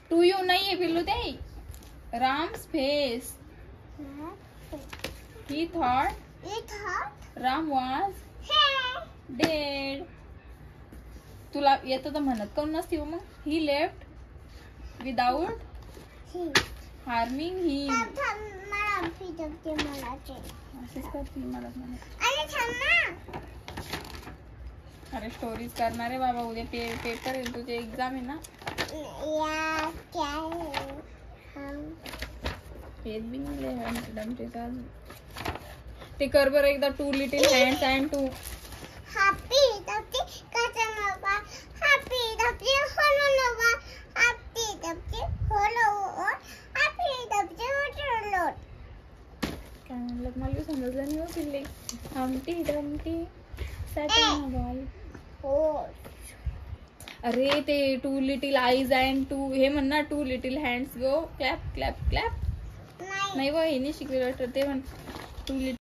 To you नहीं है पिल्लू ते. Ram's face. He thought Ram was dead. तुला येतं तर म्हणत काऊन नसती मग. He left without harming him. असेच करती मला म्हणत. अरे स्टोरीज करणार आहे बाबा. उद्या पेपर आहे तुझे. एक्झाम आहे ना. ते कर बरं एकदा. Two little hands and two काय म्हणलं मला समजलं नाही. हो पिल्ले. हमटी डमटी अरे ते two little eyes and two हे म्हण ना. Two little hands go clap clap clap. नाही व हे नाही शिकलेलं ते म्हण. To little